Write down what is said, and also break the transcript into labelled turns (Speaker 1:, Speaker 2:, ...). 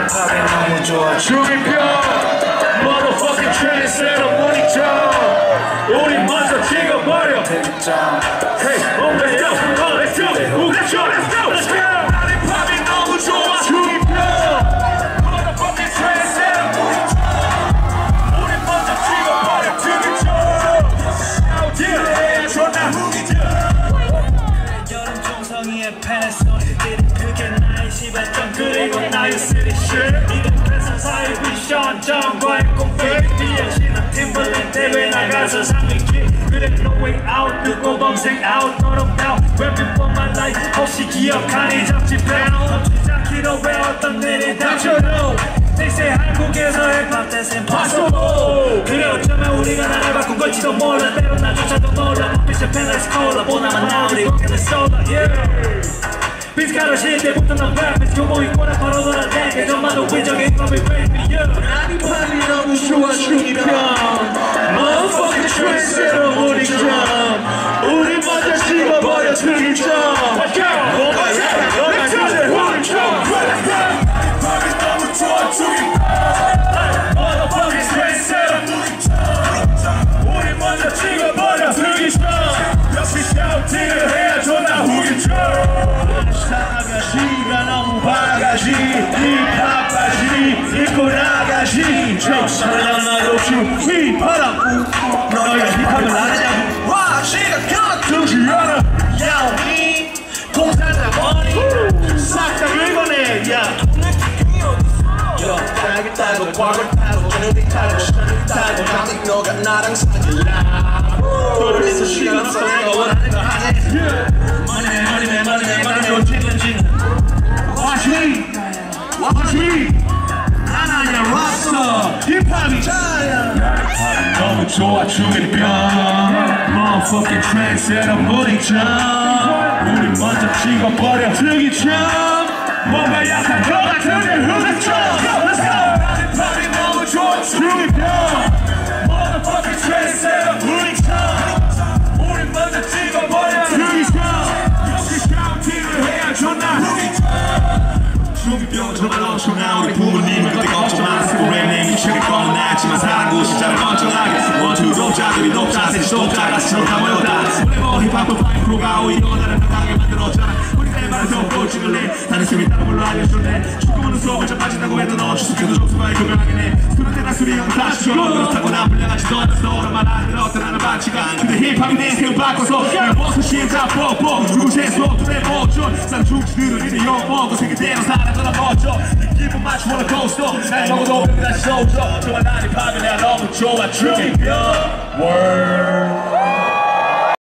Speaker 1: 힙합이 너무 좋아
Speaker 2: 중2병 motherfucking trendsetter 문익점 우리 먼저 찍어버려 Hey, let's go, let's go, let's go, let's go, let's go 힙합이 너무 좋아 중2병 motherfucking trendsetter 문익점 우리 먼저 찍어버려 중2병 Yeah, 존나 문익점
Speaker 1: 여름 종성이의 패스들이 그게 나의 시발점 그리고 나의 쓰리쉬 이런 사이 미션 정과의 공백 뒤에 신은 팀벌린 대회 나가서 상위기 그래 no way out 듣고 범생 out 너럼 down rapping for my life 혹시 기억하니 잡지 배너 시작키로 왜 어떤 일이 닥쳐도 They say 한국에서 힙합 that's impossible 그래 어쩌면 우리가 나를 바꾼 걸지도 몰라 때론 나조차도 몰라 빛의 펜라이스 콜라 보나만 나 그리고 걔네 쏟아 yeah 빛가루 실 때부터 난 랩 교보 있고나 바로 돌아대 예전만도 위적인 힙합이 랩이야 힙합이 너무 좋아 중2병 Motherfucking trendsetter 문익점 우리 먼저 찍어버려 중2병 Let's go! 뭔가 약간 너가 주제 문익점 힙합이 너무 좋아 중2병 Motherfucking trendsetter 문익점 우리 먼저 찍어버려 중2병 역시 샤우팅을 해야 존나 후기점 사가지가 너무 바가지 힙합 바지 입고 나가지 정상나도 중2병 너희가 힙합을 아느냐고 와 시각하듯이 알아 야옹이 공산자 머니 싹 다 긁어내 야 알겠다고 과거를 타고 저녁이 타고 시간을 타고 나는 너가 나랑 사귈라 돌아서 시간 없어 내가 원하는 거 하네 money 언제든지 와시 난 아니야 랍스터 힙합이 힙합이 너무 좋아 중2병 Motherfucking trendsetter 문익점 우리 먼저 찍어버려 중2병 뭔가 약한 거 같은데 흑점 Let's go 힙합이 너무 좋아 중2병 Motherfucking trendsetter 문익점 우리 먼저 찍어버려 중2병 역시 샤우팅을 해야 존나 중2병은 정말 엄청나 우리 부모님은 그때 걱정 많았고 랩내 미치게 뻔했지만 사는 곳이 잘 멀쩡하게 원투 독자들이 높자 셋이 독자 같이 다 모였다 원래 뭐 힙합도 파이프로가 오히려 나를 당하게 만들었잖아 우리 내 말을 덮고 찍을래 다른 숨이 따로 불러 알려줄래 죽음은 수업을 좀 빠진다고 해도 너 주숙해도 족수가 이끌어가긴 해 그럴 때나 술이 형 다시 줘 그렇다고 난 불량하지도 않았어 오랜만 안 들었던 나는 반치가 근데 힙합이 내 인생을 바꿔서 날 벗어 시행자 뻑뻑 누구세서 눈에 멋져 싼 중지들은 이제 욕먹고 생기대로 살아가나 멋져 기분 맞추 wanna coast 날 먹어도 다시 쏘죠 정말 난 힙합이 내가 너무 좋아 중2병